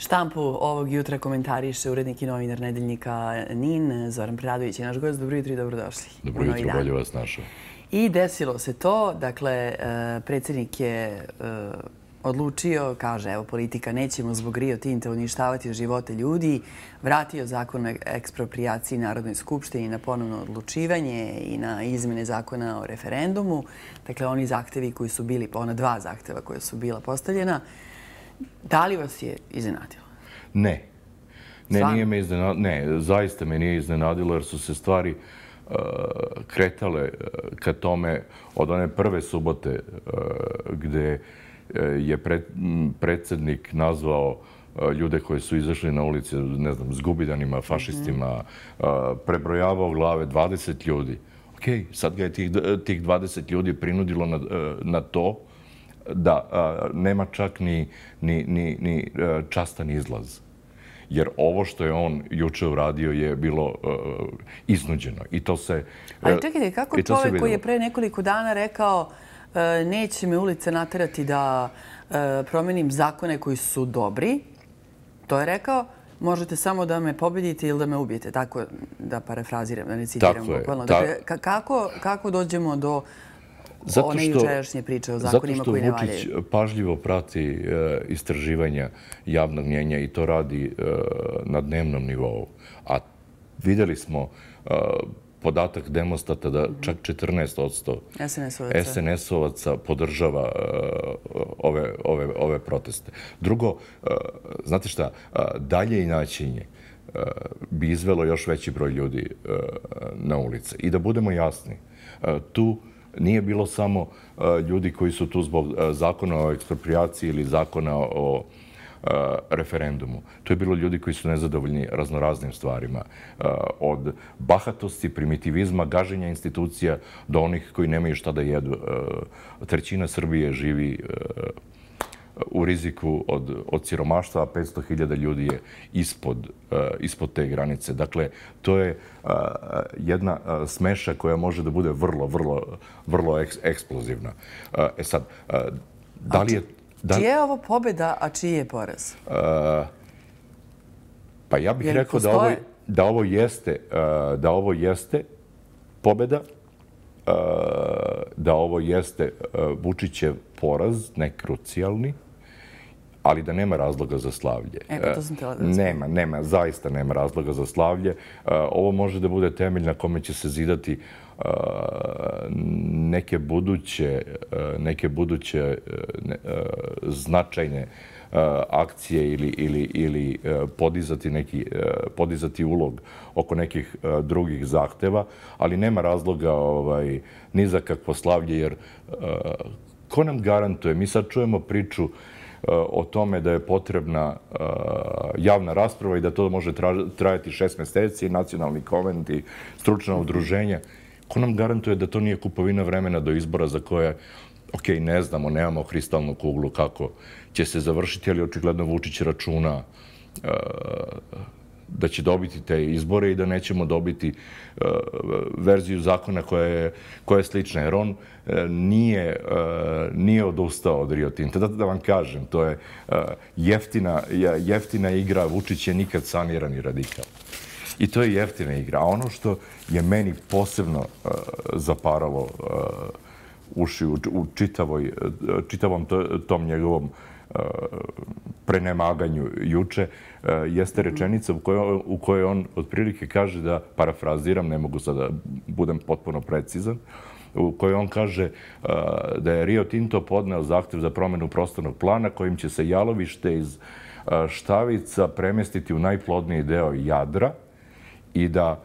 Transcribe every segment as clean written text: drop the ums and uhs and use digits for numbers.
Štampu ovog jutra komentariše urednik i novinar nedeljnika NIN, Zoran Preradović je naš gost. Dobro jutro i dobrodošli. Dobro jutro, bolje vas našao. I desilo se to, dakle, predsjednik je odlučio, kaže, evo, politika, nećemo zbog Rio Tinta uništavati živote ljudi, vratio zakon o eksproprijaciji Narodnoj skupštini na ponovno odlučivanje i na izmene zakona o referendumu. Dakle, oni zahtevi koji su bili, ona dva zahteva koja su bila postavljena. Da li vas je iznenadilo? Ne. Nije me iznenadilo. Ne, zaista me nije iznenadilo jer su se stvari kretale ka tome od one prve subote gde je predsjednik nazvao ljude koji su izašli na ulici, ne znam, zgubidanima, fašistima, prebrojavao glave 20 ljudi. Okej, sad ga je tih 20 ljudi prinudilo na to da nema čak ni častan izlaz. Jer ovo što je on juče uradio je bilo iznuđeno. I to se... Ali čekajte, kako čovjek koji je pre nekoliko dana rekao neće me ulice naterati da promenim zakone koji su dobri, to je rekao, možete samo da me pobedite ili da me ubijete. Tako da parafraziram, da ne citiram bukvalno. Dakle, kako dođemo do one jučerašnje priče o zakonima koji ne valjaju? Zato što Vučić pažljivo prati istraživanja javnog mnjenja i to radi na dnevnom nivou. A videli smo podatak Demostata da čak 14% SNS-ovaca podržava ove proteste. Drugo, znate šta, dalje inačenje bi izvelo još veći broj ljudi na ulice. I da budemo jasni, tu nije bilo samo ljudi koji su tu zbog zakona o eksproprijaciji ili zakona o referendumu. To je bilo ljudi koji su nezadovoljni raznoraznim stvarima. Od bahatosti, primitivizma, gaženja institucija do onih koji nemaju šta da jedu. Trećina Srbije živi u riziku od siromaštva, a 500.000 ljudi je ispod te granice. Dakle, to je jedna smeša koja može da bude vrlo eksplozivna. E sad, da li je... Čija je ovo pobjeda, a čiji je poraz? Pa ja bih rekao da ovo jeste pobjeda, da ovo jeste Vučićev poraz, ne krucijalni, ali da nema razloga za slavlje. To sam htjela da znam. Nema, zaista nema razloga za slavlje. Ovo može da bude temelj na kome će se zidati neke buduće značajne akcije ili podizati ulog oko nekih drugih zahteva, ali nema razloga ni za kakvo slavlje, jer ko nam garantuje? Mi sad čujemo priču o tome da je potrebna javna rasprava i da to može trajati 6 meseci, nacionalni konvent i stručna udruženja. Ko nam garantuje da to nije kupovina vremena do izbora za koje, ne znamo, nemamo kristalnu kuglu kako će se završiti, ali očigledno Vučić računa da će dobiti te izbore i da nećemo dobiti verziju zakona koja je slična. Jer on nije odustao od Rio Tinta. Da vam kažem, to je jeftina igra. Vučić je nikad sanirani radikal. I to je jeftina igra. A ono što je meni posebno zaparalo uši u čitavom tom njegovom prenemaganju juče, jeste rečenica u kojoj on otprilike kaže da, parafraziram, ne mogu sada budem potpuno precizan, u kojoj on kaže da je Rio Tinto podneo zahtev za promjenu prostornog plana kojim će se jalovište iz Štavica premestiti u najplodniji deo Jadra i da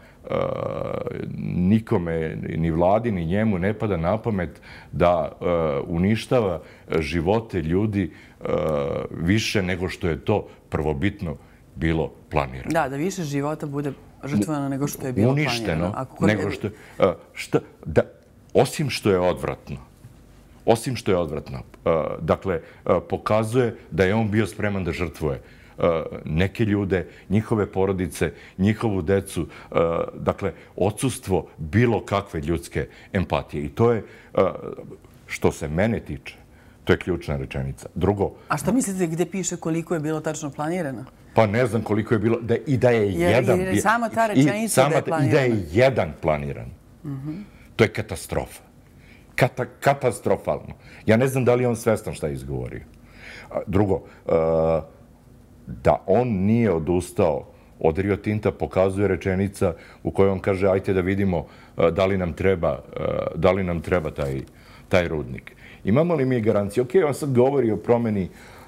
nikome, ni vladi, ni njemu ne pada na pamet da uništava živote ljudi više nego što je to prvobitno bilo planirano. Da više života bude žrtvovano nego što je bilo planirano. Uništeno nego što je... Osim što je odvratno. Dakle, pokazuje da je on bio spreman da žrtvuje neke ljude, njihove porodice, njihovu decu, dakle, odsustvo bilo kakve ljudske empatije. I to je, što se mene tiče, To je ključna rečenica. Drugo... A šta mislite gde piše koliko je bilo tačno planirano? Pa ne znam koliko je bilo, i da je jedan... Jer je sama ta rečenica da je planirana. I da je jedan planiran. To je katastrofa. Katastrofalno. Ja ne znam da li je on svestan šta je izgovorio. Drugo, da on nije odustao od Rio Tinta pokazuje rečenica u kojoj on kaže ajte da vidimo da li nam treba taj rudnik. Imamo li mi garancije? Ok, on sad govori o promeni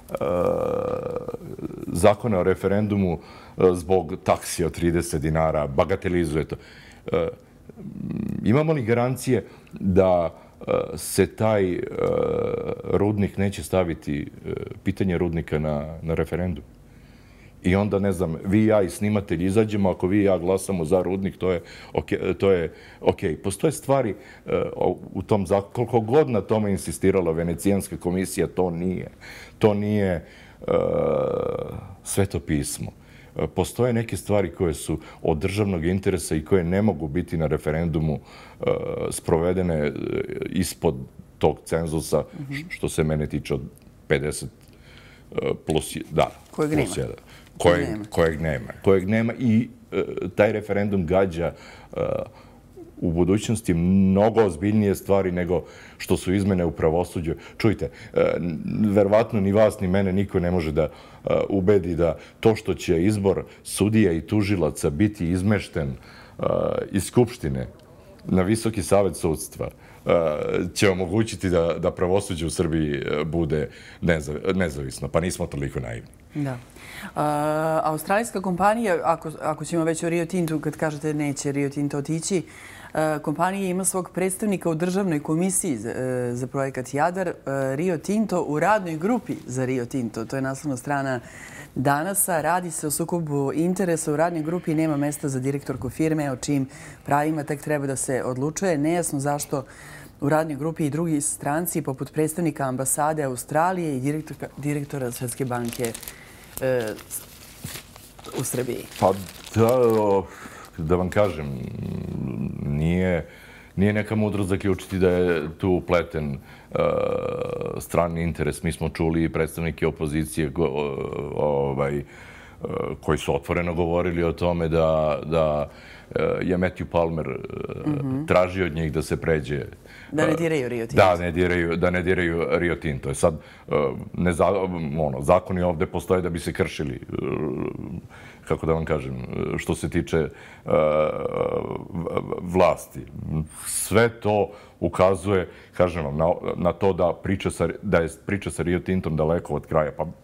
zakona o referendumu zbog taksi od 30 dinara, bagatelizuje to. Imamo li garancije da se taj rudnik neće staviti, pitanje rudnika na referendum? I onda, ne znam, vi i ja i snimatelj izađemo, ako vi i ja glasamo za rudnik, to je okej. Postoje stvari u tom zakonu, koliko god na tome insistirala Venecijanska komisija, to nije sveto pismo. Postoje neke stvari koje su od državnog interesa i koje ne mogu biti na referendumu sprovedene ispod tog cenzusa, što se mene tiče od 50 plus 1. Kojeg nema. I taj referendum gađa u budućnosti mnogo ozbiljnije stvari nego što su izmene u pravosuđu. Čujte, verovatno ni vas ni mene niko ne može da ubedi da to što će izbor sudija i tužilaca biti izmešten iz Skupštine na Visoki savet sudstva će omogućiti da pravosuđe u Srbiji bude nezavisno. Pa nismo toliko naivni. Da. Australijska kompanija, ako ćemo već o Rio Tintu, kad kažete neće Rio Tinto otići, kompanija ima svog predstavnika u državnoj komisiji za projekat Jadar. Rio Tinto u radnoj grupi za Rio Tinto. To je naslovna strana Danasa. Radi se o sukobu interesa u radnoj grupi. Nema mesta za direktorku firme, o čijim pravima tek treba da se odlučuje. Nejasno zašto u radnoj grupi i drugi stranci, poput predstavnika ambasade Australije i direktora Svetske banke u Srbiji. Pa da vam kažem, nije neka mudrost zaključiti da je tu upleten strani interes. Mi smo čuli predstavnike opozicije koji su otvoreno govorili o tome da je Matthew Palmer tražio od njih da se pređe. Da ne diraju Rio Tinto. Da ne diraju Rio Tinto. Sad, zakoni ovde postoje da bi se kršili, kako da vam kažem, što se tiče vlasti. Sve to ukazuje, kažem vam, na to da je priča sa Rio Tintom daleko od kraja. Pa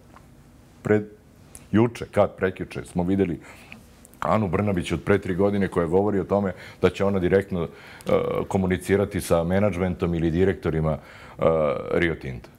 prekjuče smo videli Anu Brnabić od pre 3 godine koja govori o tome da će ona direktno komunicirati sa menadžmentom ili direktorima Rio Tinta.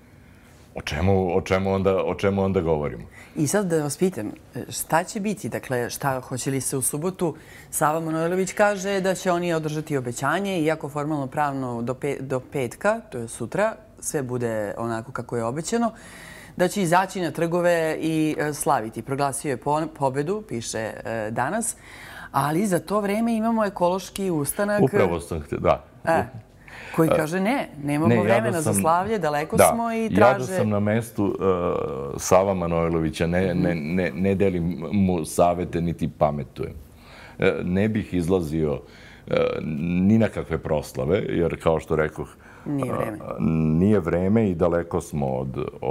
O čemu onda govorimo? I sad da vas pitam, šta će biti? Dakle, hoće li se u subotu? Sava Manojlović kaže da će oni održati obećanje, iako formalno pravno do petka, to je sutra, sve bude onako kako je obećano, da će izaći na trgove i slaviti. Proglasio je pobedu, piše Danas, ali za to vreme imamo ekološki ustanak. Upravo sam htio, da. Koji kaže nemamo vremena za slavlje, daleko smo i traže... Ja da sam na mestu Sava Manojlovića, ne delim mu savete niti pametujem. Ne bih izlazio ni na kakve proslave, jer kao što rekoh, nije vreme i daleko smo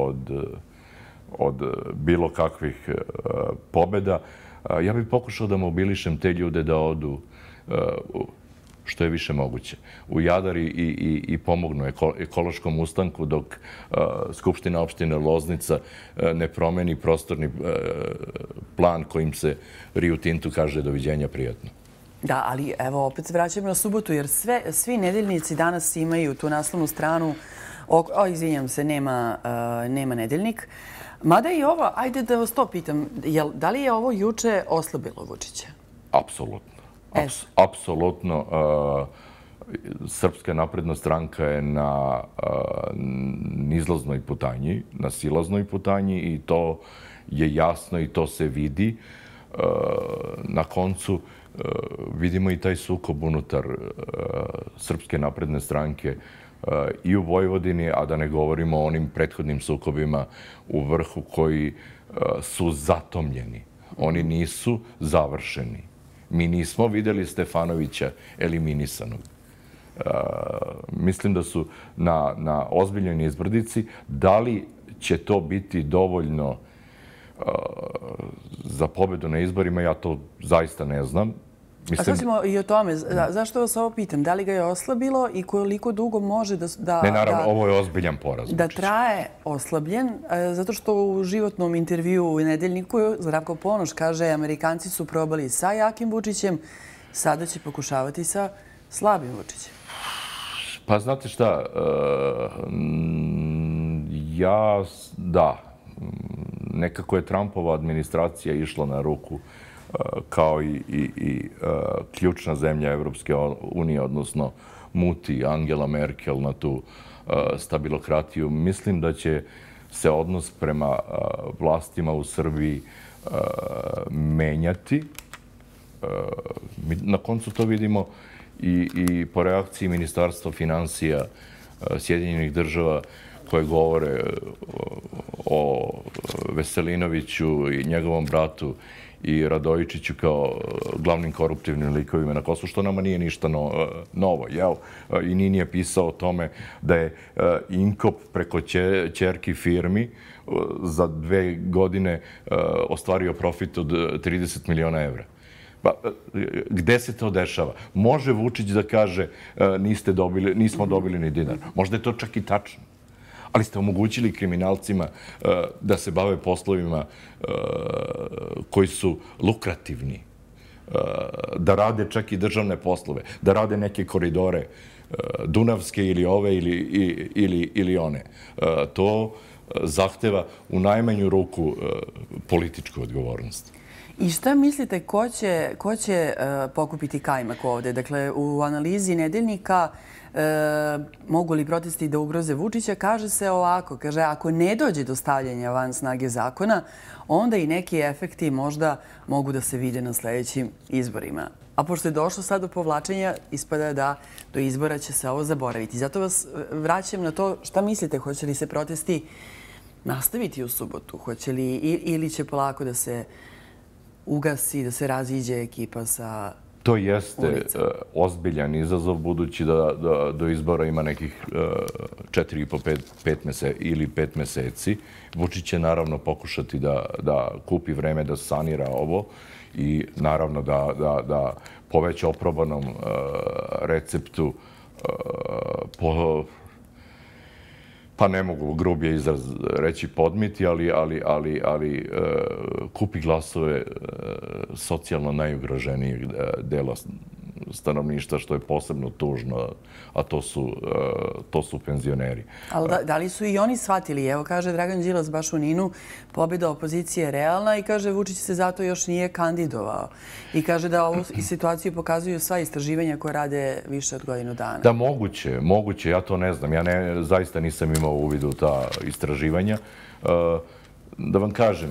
od bilo kakvih pobjeda. Ja bih pokušao da mobilišem te ljude da odu što je više moguće u Jadar i pomognu ekološkom ustanku dok Skupština opštine Loznica ne promeni prostorni plan kojim se Rio Tintu kaže doviđenja prijatno. Da, ali evo opet vraćamo na subotu jer svi nedeljnici danas imaju tu naslovnu stranu. Izvinjam se, nema nedeljnik. Mada i ovo, ajde da vas to pitam, da li je ovo juče oslabilo Vučića? Apsolutno. Apsolutno. Srpska napredna stranka je na nizlaznoj putanji, na silaznoj putanji i to je jasno i to se vidi. Na koncu vidimo i taj sukob unutar Srpske napredne stranke i u Vojvodini, a da ne govorimo o onim prethodnim sukobima u vrhu koji su zatomljeni. Oni nisu završeni. Mi nismo videli Stefanovića eliminisanog. Mislim da su na ozbiljnoj izbrdici. Da li će to biti dovoljno za pobedu na izborima, ja to zaista ne znam. A sad ćemo i o tome. Zašto vas ovo pitam? Da li ga je oslabilo i koliko dugo može da... Ne, naravno, ovo je ozbiljan poraz. Da traje oslabljen, zato što u životnom intervju u Nedeljniku Zdravko Ponoš kaže Amerikanci su probali sa jakim Vučićem, sada će pokušavati sa slabim Vučićem. Pa znate šta, nekako je Trumpova administracija išla na ruku kao i ključna zemlja Evropske unije, odnosno muti Angela Merkel na tu stabilokratiju. Mislim da će se odnos prema vlastima u Srbiji menjati. Na koncu to vidimo i po reakciji Ministarstva finansija Sjedinjenih država koje govore o Veselinoviću i njegovom bratu i Radojičiću kao glavnim koruptivnim likovima na Kosovu, što nama nije ništa novo. I nije pisao o tome da je Inkop preko ćerki firmi za 2 godine ostvario profit od 30 miliona evra. Gde se to dešava? Može Vučić da kaže nismo dobili ni dinar. Možda je to čak i tačno. Ali ste omogućili kriminalcima da se bave poslovima koji su lukrativni, da rade čak i državne poslove, da rade neke koridore, dunavske ili ove ili one. To zahteva u najmanju ruku političku odgovornost. I šta mislite, ko će pokupiti kajmak ovde? Dakle, u analizi Nedeljnika mogu li protesti da ugroze Vučića, kaže se ovako, kaže ako ne dođe do stavljanja van snage zakona, onda i neki efekti možda mogu da se vide na sledećim izborima. A pošto je došlo sad do povlačenja, ispada da do izbora će se ovo zaboraviti. Zato vas vraćam na to šta mislite, hoće li se protesti nastaviti u subotu, hoće li ili će polako da se ugasi, da se raziđe ekipa sa ulica? To jeste ozbiljan izazov, budući da do izbora ima nekih 4,5 meseci ili 5 meseci. Vučić će naravno pokušati da kupi vreme da sanira ovo i naravno da po već oprobanom receptu pa ne mogu grublje izraz reći podmiti, ali kupi glasove socijalno najugroženijeg dela stanovništva, što je posebno tužno, a to su penzioneri. Ali da li su i oni shvatili? Evo, kaže Dragan Đilas baš u Ninu, pobjeda opozicije je realna i kaže Vučić se zato još nije kandidovao. I kaže da ovu situaciju pokazuju sva istraživanja koje rade više od godinu dana. Da, moguće, ja to ne znam. Ja zaista nisam imao uvid u ta istraživanja. Da vam kažem,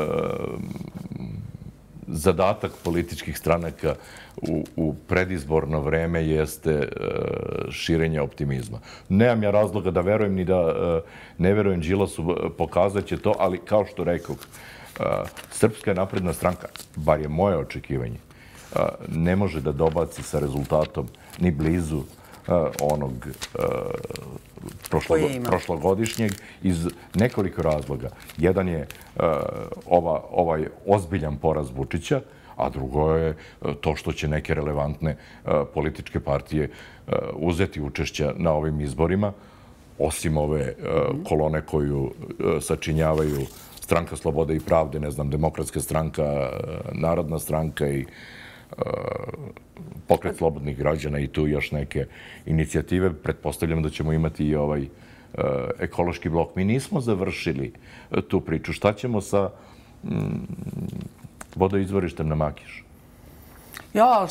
zadatak političkih stranaka u predizborno vreme jeste širenje optimizma. Nemam ja razloga da verujem ni da ne verujem Đilasu, pokazat će to, ali kao što rekao, Srpska napredna stranka, bar je moje očekivanje, ne može da dobaci sa rezultatom ni blizu onog prošlogodišnjeg iz nekoliko razloga. Jedan je ovaj ozbiljan poraz Vučića, a drugo je to što će neke relevantne političke partije uzeti učešća na ovim izborima, osim ove kolone koju sačinjavaju Stranka slobode i pravde, ne znam, Demokratska stranka, Narodna stranka i Pokret slobodnih građana i tu još neke inicijative. Pretpostavljam da ćemo imati i ovaj ekološki blok. Mi nismo završili tu priču. Šta ćemo sa vodoizvorištem na Makiš? Jo,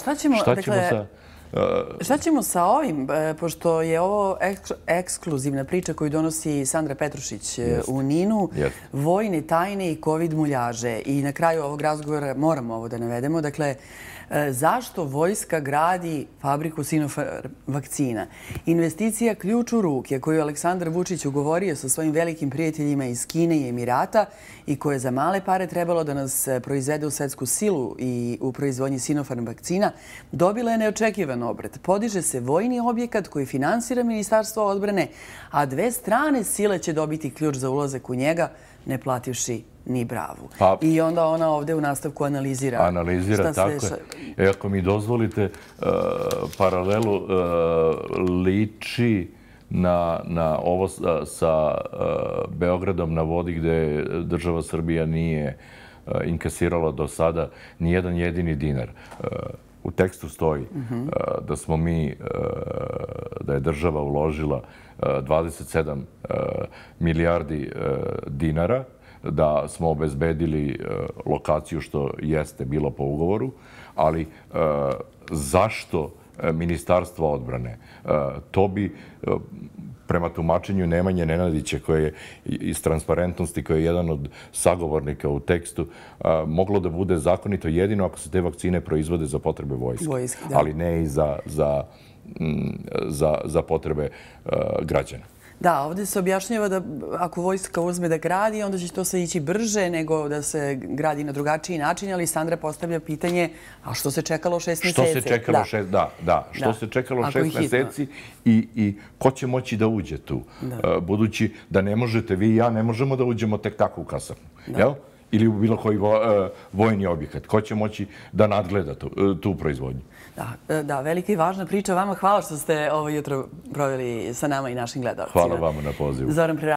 šta ćemo sa ovim, pošto je ovo ekskluzivna priča koju donosi Sandra Petrušić u Ninu, vojne tajne i COVID muljaže. I na kraju ovog razgovora moramo ovo da navedemo. Dakle, Zašto vojska gradi fabriku Sinopharm vakcina? Investicija ključ u ruke koju je Aleksandar Vučić ugovorio sa svojim velikim prijateljima iz Kine i Emirata i koje je za male pare trebalo da nas proizvede u svetsku silu i u proizvodnji Sinopharm vakcina, dobila je neočekivan obrat. Podiže se vojni objekat koji finansira Ministarstvo odbrane, a dve strane sile će dobiti ključ za ulazak u njega, ne plativši ni bravu. I onda ona ovdje u nastavku analizira. Analizira, tako je. Ako mi dozvolite, paralelu liči na ovo sa Beogradom na vodi gde država Srbija nije inkasirala do sada nijedan jedini dinar. U tekstu stoji da smo mi, da je država uložila 27 milijardi dinara, da smo obezbedili lokaciju što jeste bilo po ugovoru, ali zašto Ministarstvo odbrane? To bi prema tumačenju Nemanje Nenadića, koje je iz Transparentnosti, koji je jedan od sagovornika u tekstu, moglo da bude zakonito jedino ako se te vakcine proizvode za potrebe vojske, ali ne i za potrebe građana. Da, ovdje se objašnjava da ako vojska uzme da gradi, onda će to sve ići brže nego da se gradi na drugačiji način, ali Sandra postavlja pitanje, a što se čekalo 6 mjeseci? Što se čekalo 6 mjeseci i ko će moći da uđe tu? Budući da ne možete, vi i ja ne možemo da uđemo tek tako u kasarnu, jel? Ili u bilo koji vojni objekat. Ko će moći da nadgleda tu proizvodnju? Da, velika i važna priča. Vama hvala što ste ovo jutro proveli sa nama i našim gledalcima. Hvala vama na pozivu.